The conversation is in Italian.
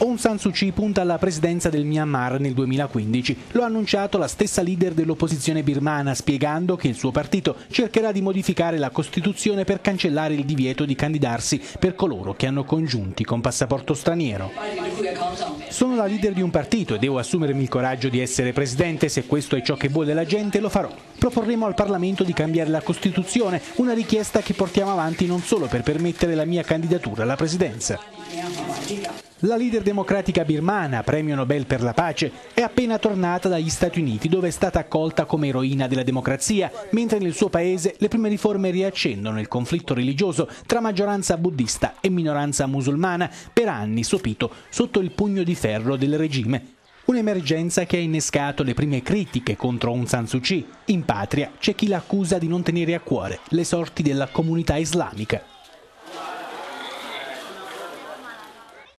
Aung San Suu Kyi punta alla presidenza del Myanmar nel 2015. Lo ha annunciato la stessa leader dell'opposizione birmana, spiegando che il suo partito cercherà di modificare la Costituzione per cancellare il divieto di candidarsi per coloro che hanno congiunti con passaporto straniero. Sono la leader di un partito e devo assumermi il coraggio di essere presidente. Se questo è ciò che vuole la gente, lo farò. Proporremo al Parlamento di cambiare la Costituzione, una richiesta che portiamo avanti non solo per permettere la mia candidatura alla presidenza. La leader democratica birmana, premio Nobel per la pace, è appena tornata dagli Stati Uniti, dove è stata accolta come eroina della democrazia, mentre nel suo paese le prime riforme riaccendono il conflitto religioso tra maggioranza buddista e minoranza musulmana, per anni sopito sotto il pugno di ferro del regime. Un'emergenza che ha innescato le prime critiche contro Aung San Suu Kyi. In patria c'è chi l'accusa di non tenere a cuore le sorti della comunità islamica.